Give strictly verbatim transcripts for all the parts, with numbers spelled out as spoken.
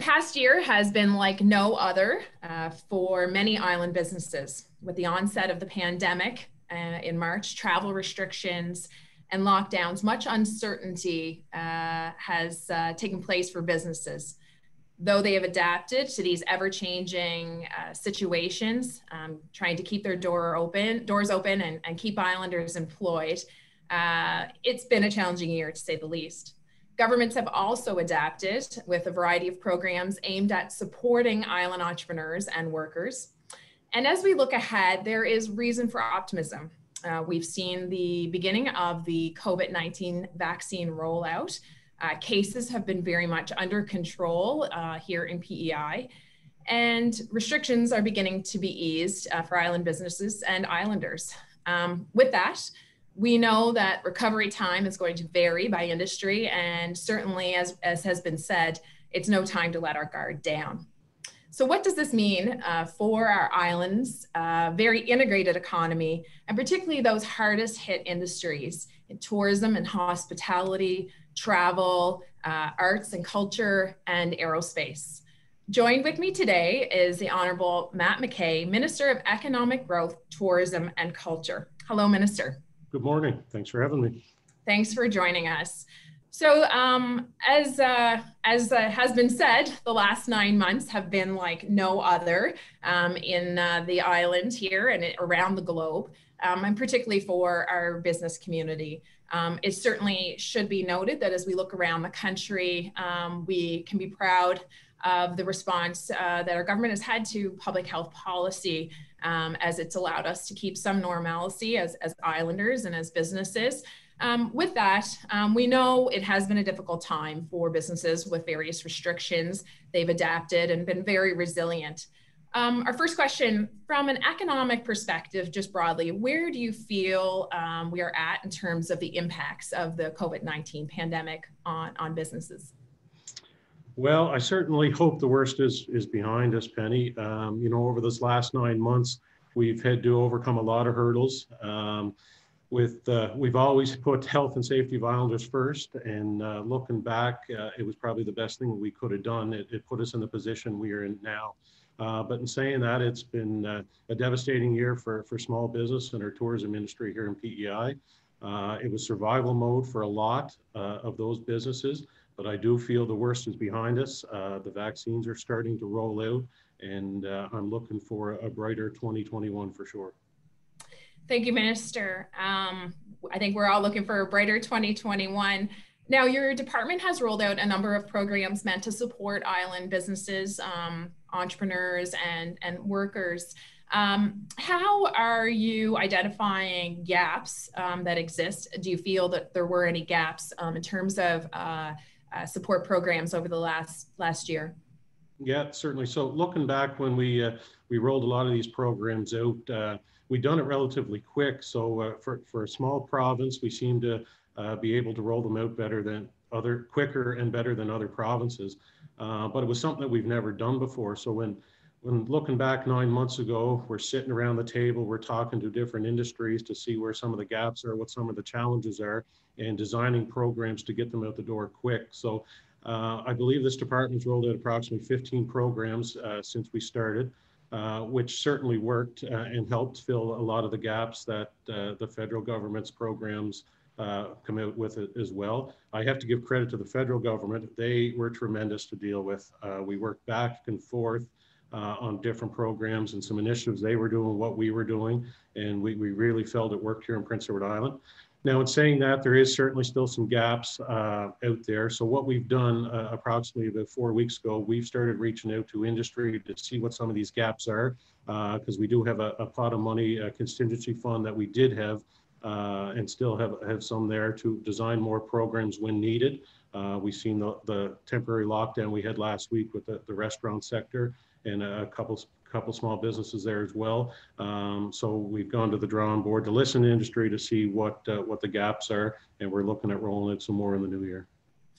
past year has been like no other uh, for many island businesses. With the onset of the pandemic uh, in March, travel restrictions and lockdowns, much uncertainty uh, has uh, taken place for businesses. Though they have adapted to these ever-changing uh, situations, um, trying to keep their door open, doors open and, and keep islanders employed, uh, it's been a challenging year to say the least. Governments have also adapted with a variety of programs aimed at supporting island entrepreneurs and workers. And as we look ahead, there is reason for optimism. Uh, we've seen the beginning of the COVID nineteen vaccine rollout. Uh, cases have been very much under control uh, here in P E I, and restrictions are beginning to be eased uh, for island businesses and islanders. Um, with that, we know that recovery time is going to vary by industry, and certainly, as, as has been said, it's no time to let our guard down. So what does this mean uh, for our islands, uh, very integrated economy, and particularly those hardest hit industries in tourism and hospitality, travel, uh, arts and culture, and aerospace? Joined with me today is the Honourable Matt MacKay, Minister of Economic Growth, Tourism and Culture. Hello, Minister. Good morning. Thanks for having me. Thanks for joining us. So um, as, uh, as uh, has been said, the last nine months have been like no other um, in uh, the island here and around the globe, um, and particularly for our business community. Um, it certainly should be noted that as we look around the country, um, we can be proud of the response uh, that our government has had to public health policy, um, as it's allowed us to keep some normalcy as, as islanders and as businesses. Um, with that, um, we know it has been a difficult time for businesses with various restrictions. They've adapted and been very resilient. Um, our first question, from an economic perspective, just broadly, where do you feel um, we are at in terms of the impacts of the COVID nineteen pandemic on, on businesses? Well, I certainly hope the worst is, is behind us, Penny. Um, you know, over this last nine months, we've had to overcome a lot of hurdles. Um, with uh, we've always put health and safety of islanders first, and uh, looking back, uh, it was probably the best thing we could have done. It, it put us in the position we are in now. Uh, but in saying that, it's been uh, a devastating year for, for small business and our tourism industry here in P E I. Uh, it was survival mode for a lot uh, of those businesses, but I do feel the worst is behind us. Uh, the vaccines are starting to roll out, and uh, I'm looking for a brighter twenty twenty-one for sure. Thank you, Minister. Um, I think we're all looking for a brighter twenty twenty-one. Now, your department has rolled out a number of programs meant to support island businesses, um, entrepreneurs, and, and workers. Um, how are you identifying gaps um, that exist? Do you feel that there were any gaps um, in terms of uh, uh, support programs over the last last year? Yeah, certainly. So looking back when we uh, we rolled a lot of these programs out, uh, we've done it relatively quick. So uh, for, for a small province, we seem to uh, be able to roll them out better than other, quicker and better than other provinces. Uh, but it was something that we've never done before. So when, when looking back nine months ago, we're sitting around the table, we're talking to different industries to see where some of the gaps are, what some of the challenges are, and designing programs to get them out the door quick. So uh, I believe this department's rolled out approximately fifteen programs uh, since we started. Uh, which certainly worked uh, and helped fill a lot of the gaps that uh, the federal government's programs uh, come out with it as well. I have to give credit to the federal government. They were tremendous to deal with. Uh, we worked back and forth uh, on different programs and some initiatives they were doing, what we were doing, and we, we really felt it worked here in Prince Edward Island. Now, in saying that, there is certainly still some gaps uh, out there. So what we've done uh, approximately about four weeks ago, we've started reaching out to industry to see what some of these gaps are, because uh, we do have a, a pot of money, a contingency fund that we did have uh, and still have, have some there to design more programs when needed. Uh, we've seen the, the temporary lockdown we had last week with the, the restaurant sector and a couple couple small businesses there as well. Um, so we've gone to the drawing board to listen to industry to see what uh, what the gaps are, and we're looking at rolling it some more in the new year.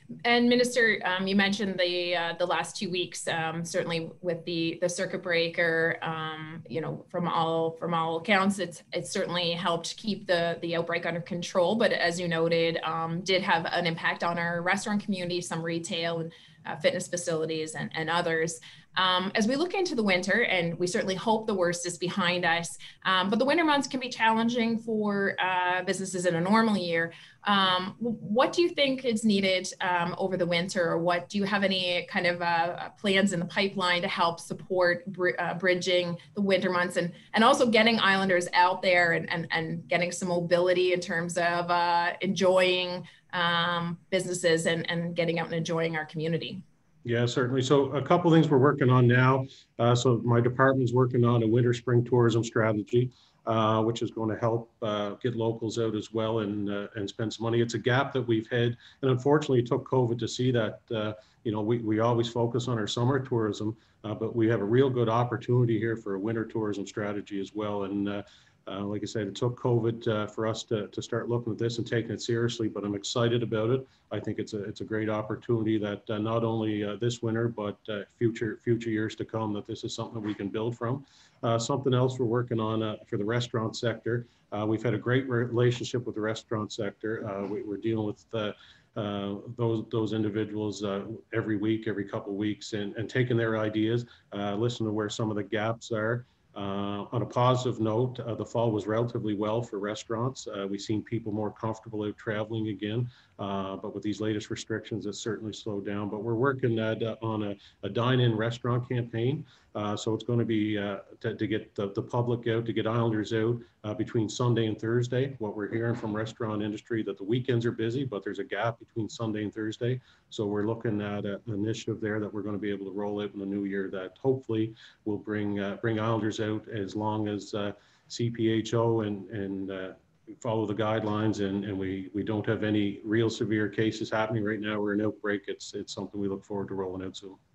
And Minister, um, you mentioned the uh, the last two weeks, um, certainly with the the circuit breaker. Um, you know, from all from all accounts, it's it's certainly helped keep the the outbreak under control. But as you noted, um, did have an impact on our restaurant community, some retail and uh, fitness facilities, and and others. Um, as we look into the winter, and we certainly hope the worst is behind us, um, but the winter months can be challenging for uh, businesses in a normal year. Um, what do you think is needed um, over the winter, or what do you have any kind of uh, plans in the pipeline to help support br- uh, bridging the winter months, and, and also getting Islanders out there and, and, and getting some mobility in terms of uh, enjoying um, businesses and, and getting out and enjoying our community? Yeah, certainly. So a couple things we're working on now. Uh, so my department's working on a winter spring tourism strategy, uh, which is going to help uh, get locals out as well and uh, and spend some money. It's a gap that we've had, and unfortunately it took COVID to see that. Uh, you know, we, we always focus on our summer tourism, uh, but we have a real good opportunity here for a winter tourism strategy as well. And uh, Uh, like I said, it took COVID uh, for us to, to start looking at this and taking it seriously, but I'm excited about it. I think it's a it's a great opportunity that uh, not only uh, this winter, but uh, future future years to come, that this is something that we can build from. Uh, something else we're working on uh, for the restaurant sector. Uh, we've had a great relationship with the restaurant sector. Uh, we, we're dealing with uh, uh, those those individuals uh, every week, every couple of weeks, and, and taking their ideas, uh, listen to where some of the gaps are. Uh, on a positive note, uh, the fall was relatively well for restaurants. Uh, we've seen people more comfortable out traveling again, uh, but with these latest restrictions, it's certainly slowed down. But we're working at, uh, on a, a dine-in restaurant campaign. Uh, so it's going to be uh, to, to get the, the public out, to get Islanders out uh, between Sunday and Thursday. What we're hearing from restaurant industry, that the weekends are busy, but there's a gap between Sunday and Thursday. So we're looking at a, an initiative there that we're going to be able to roll out in the new year that hopefully will bring uh, bring Islanders out, as long as uh, C P H O and, and uh, follow the guidelines, and, and we, we don't have any real severe cases happening right now. We're an outbreak. It's, it's something we look forward to rolling out soon.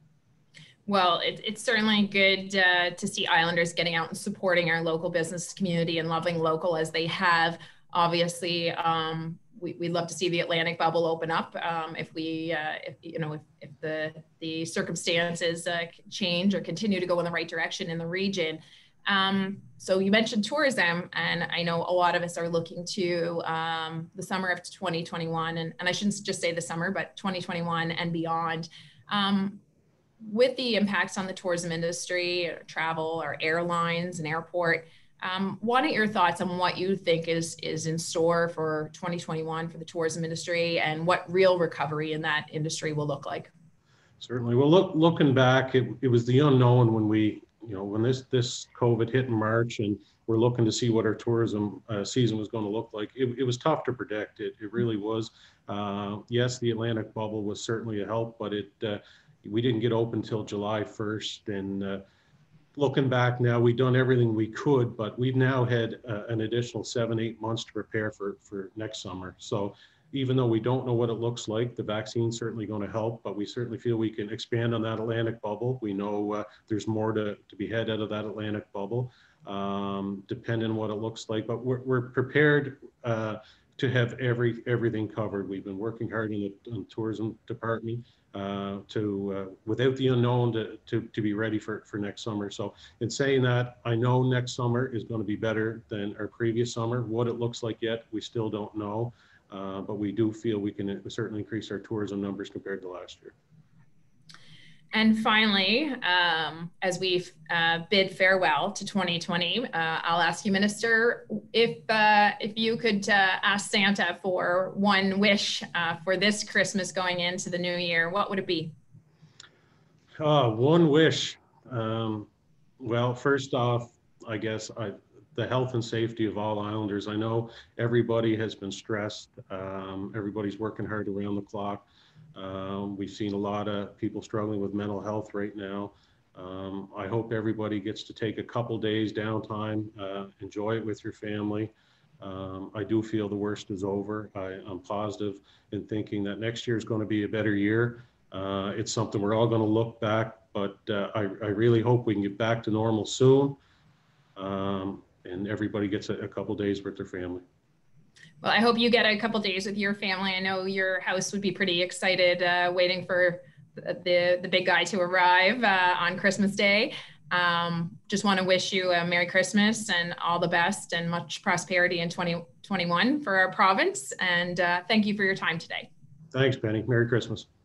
Well, it, it's certainly good uh, to see Islanders getting out and supporting our local business community and loving local as they have. Obviously, um, we, we'd love to see the Atlantic bubble open up um, if we, uh, if, you know, if, if the, the circumstances uh, change or continue to go in the right direction in the region. Um, so you mentioned tourism, and I know a lot of us are looking to um, the summer of twenty twenty-one, and, and I shouldn't just say the summer, but twenty twenty-one and beyond. Um, with the impacts on the tourism industry, or travel, or airlines and airport, um, what are your thoughts on what you think is, is in store for twenty twenty-one for the tourism industry, and what real recovery in that industry will look like? Certainly. Well, look, looking back, it, it was the unknown when we, you know, when this, this COVID hit in March, and we're looking to see what our tourism uh, season was going to look like. It, it was tough to predict. It, it really was. Uh, yes, the Atlantic bubble was certainly a help, but it, uh, we didn't get open till July first. And uh, looking back now, we've done everything we could, but we've now had uh, an additional seven, eight months to prepare for, for next summer. So even though we don't know what it looks like, the vaccine's certainly going to help, but we certainly feel we can expand on that Atlantic bubble. We know uh, there's more to, to be had out of that Atlantic bubble, um, depending on what it looks like, but we're, we're prepared uh, to have every everything covered. We've been working hard in the, in the tourism department uh, to, uh, without the unknown, to, to, to be ready for, for next summer. So in saying that, I know next summer is going to be better than our previous summer. What it looks like yet, we still don't know. Uh, but we do feel we can certainly increase our tourism numbers compared to last year. And finally, um, as we uh, bid farewell to twenty twenty, uh, I'll ask you, Minister, if uh, if you could uh, ask Santa for one wish uh, for this Christmas going into the new year, what would it be? Uh, one wish. Um, well, first off, I guess I, the health and safety of all Islanders. I know everybody has been stressed. Um, everybody's working hard around the clock. Um, we've seen a lot of people struggling with mental health right now. Um, I hope everybody gets to take a couple days downtime, uh, enjoy it with your family. Um, I do feel the worst is over. I, I'm positive in thinking that next year is going to be a better year. Uh, it's something we're all going to look back, but uh, I, I really hope we can get back to normal soon, um, and everybody gets a, a couple days with their family. Well, I hope you get a couple days with your family. I know your house would be pretty excited, uh, waiting for the, the big guy to arrive uh, on Christmas Day. Um, just want to wish you a Merry Christmas and all the best and much prosperity in twenty twenty-one for our province. And uh, thank you for your time today. Thanks, Penny. Merry Christmas.